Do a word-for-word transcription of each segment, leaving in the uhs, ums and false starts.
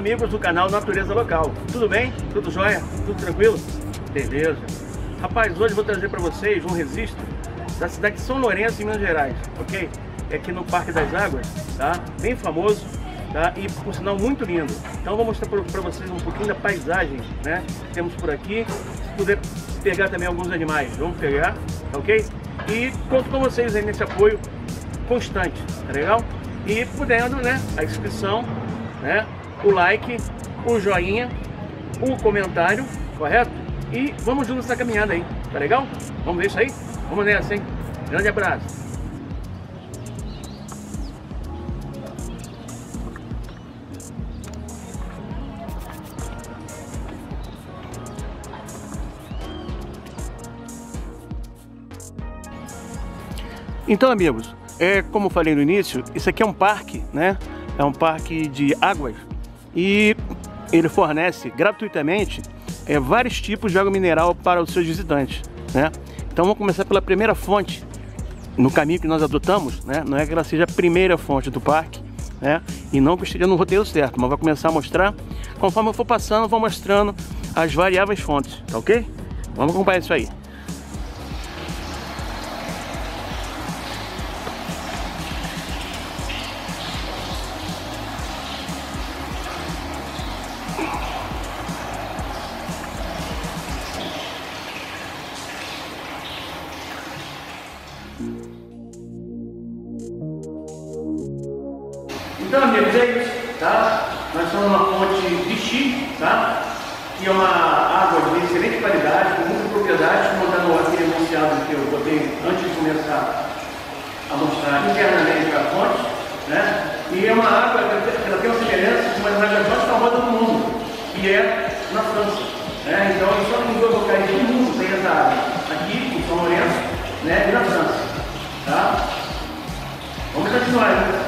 amigos do canal Natureza Local. Tudo bem? Tudo jóia? Tudo tranquilo? Beleza. Rapaz, hoje eu vou trazer para vocês um registro da cidade de São Lourenço, em Minas Gerais, ok? É aqui no Parque das Águas, tá? Bem famoso, tá? E por sinal muito lindo. Então eu vou mostrar para vocês um pouquinho da paisagem, né? Que temos por aqui. Se puder pegar também alguns animais, vamos pegar, ok? E conto com vocês aí nesse apoio constante, tá legal? E podendo, né, a inscrição, né, o like, o joinha, o comentário, correto? E vamos juntos nessa caminhada aí, tá legal? Vamos ver isso aí? Vamos nessa, hein? Grande abraço! Então, amigos, é, como eu falei no início, isso aqui é um parque, né? É um parque de águas e ele fornece gratuitamente é, vários tipos de água mineral para os seus visitantes, né? Então vamos começar pela primeira fonte no caminho que nós adotamos, né? Não é que ela seja a primeira fonte do parque, né? E não que esteja no roteiro certo, mas vai começar a mostrar. Conforme eu for passando, eu vou mostrando as variáveis fontes, tá ok? Vamos acompanhar isso aí. Então, amigos, é isso, tá? Nós somos uma fonte de Xi, tá? Que é uma água de excelente qualidade, com muitas propriedades, como está no aqui anunciado que eu botei antes de começar a mostrar internamente a fonte, né? E é uma água que ela tem uma semelhança de uma das águas mais famosas do mundo, que é na França, né? Então, só em dois locais do mundo tem essa água, aqui em São Lourenço, né? E na França, tá? Vamos continuar, né?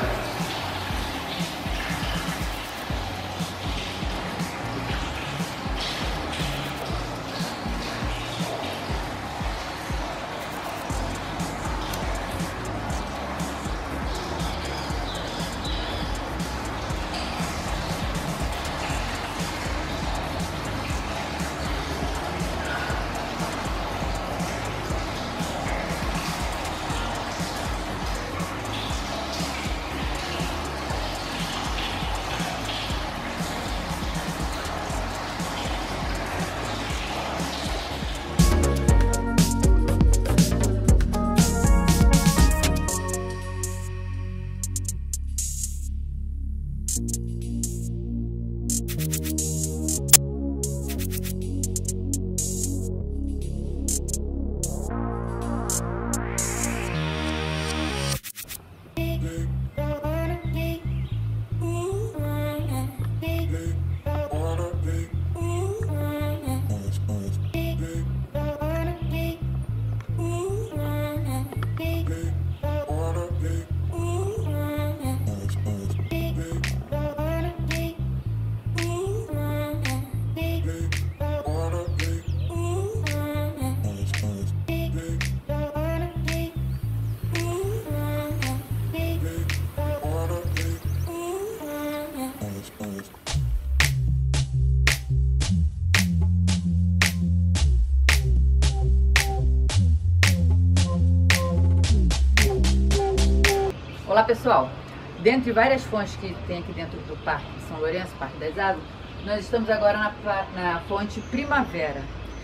Olá pessoal, dentre várias fontes que tem aqui dentro do Parque de São Lourenço, Parque das Águas, nós estamos agora na, na fonte Primavera.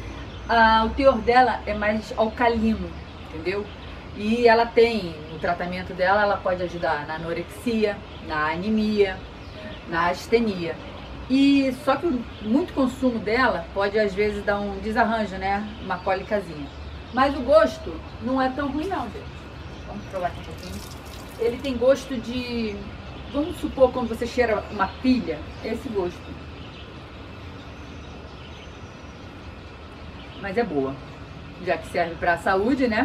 Ah, o teor dela é mais alcalino, entendeu? E ela tem, no tratamento dela, ela pode ajudar na anorexia, na anemia, na astenia. E só que muito consumo dela pode às vezes dar um desarranjo, né? Uma cólicazinha. Mas o gosto não é tão ruim não, gente. Vamos provar aqui um pouquinho. Ele tem gosto de, vamos supor, quando você cheira uma pilha, esse gosto. Mas é boa, já que serve para a saúde, né?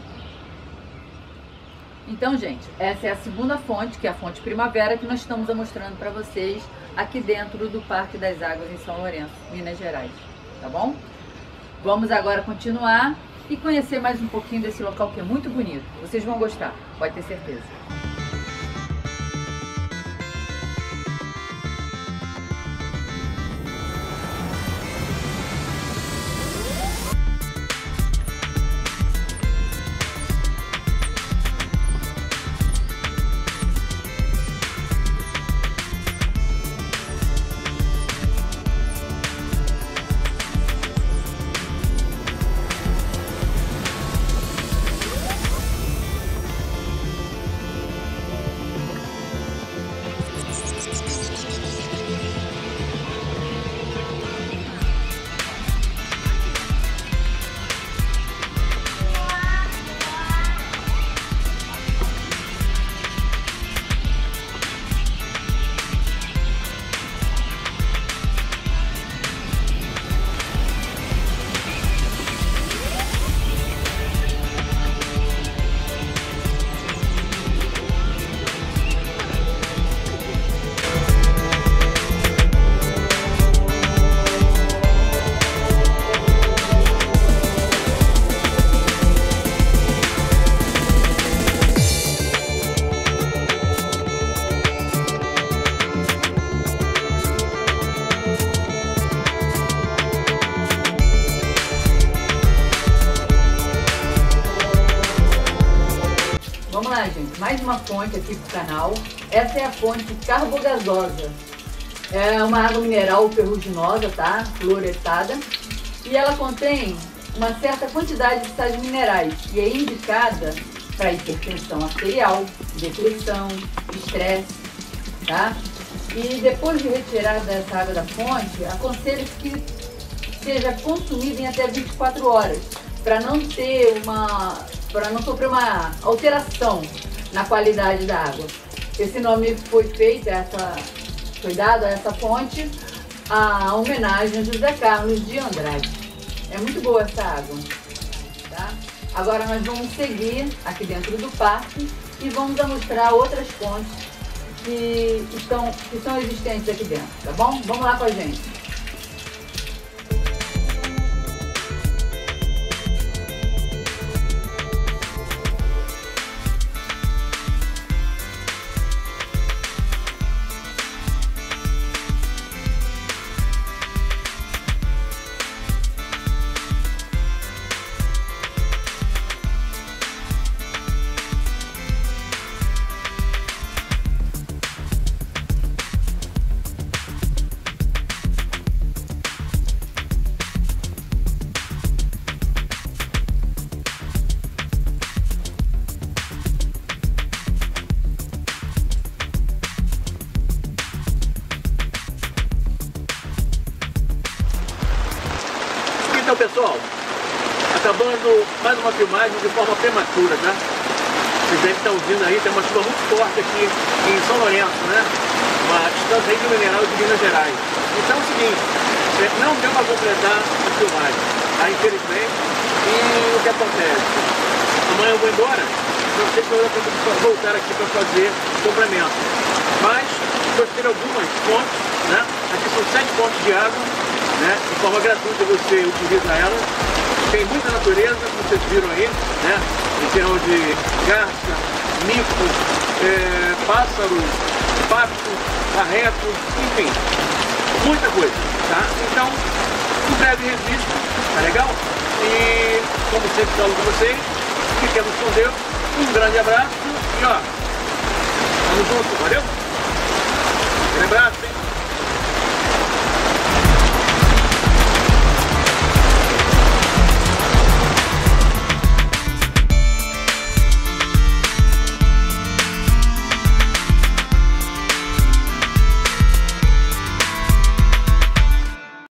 Então, gente, essa é a segunda fonte, que é a fonte Primavera, que nós estamos mostrando para vocês aqui dentro do Parque das Águas em São Lourenço, Minas Gerais, tá bom? Vamos agora continuar e conhecer mais um pouquinho desse local que é muito bonito. Vocês vão gostar, pode ter certeza. mais uma fonte aqui pro canal. Essa é a fonte carbogasosa. É uma água mineral ferruginosa, tá? Fluorescada. E ela contém uma certa quantidade de sais minerais e é indicada para hipertensão arterial, depressão, estresse, tá? E depois de retirada essa água da fonte, aconselho que seja consumida em até vinte e quatro horas, para não ter uma, para não sofrer uma alteração na qualidade da água. Esse nome foi feito, essa, foi dado a essa fonte a homenagem a José Carlos de Andrade. É muito boa essa água, tá? Agora nós vamos seguir aqui dentro do parque e vamos mostrar outras fontes que estão, que são existentes aqui dentro, tá bom? Vamos lá com a gente. Então, pessoal, acabando mais uma filmagem de forma prematura, tá? Vocês devem estar ouvindo aí, tem uma chuva muito forte aqui em São Lourenço, né? Uma distância aí do mineral de Minas Gerais. Então é o seguinte, não deu para completar a filmagem, tá? Infelizmente. E o que acontece? Amanhã eu vou embora, não sei se eu vou voltar aqui para fazer complemento. Mas eu ter algumas fontes, né? Aqui são sete fontes de água, né? De forma gratuita você utiliza ela. Tem muita natureza, como vocês viram aí, né? Em termos de garça, mico, é, pássaros, pato, barreto, enfim, muita coisa, tá? Então, um breve registro, tá legal? E, como sempre falo com vocês, fiquemos com Deus, um grande abraço e ó, vamos juntos, valeu? Um grande abraço, hein?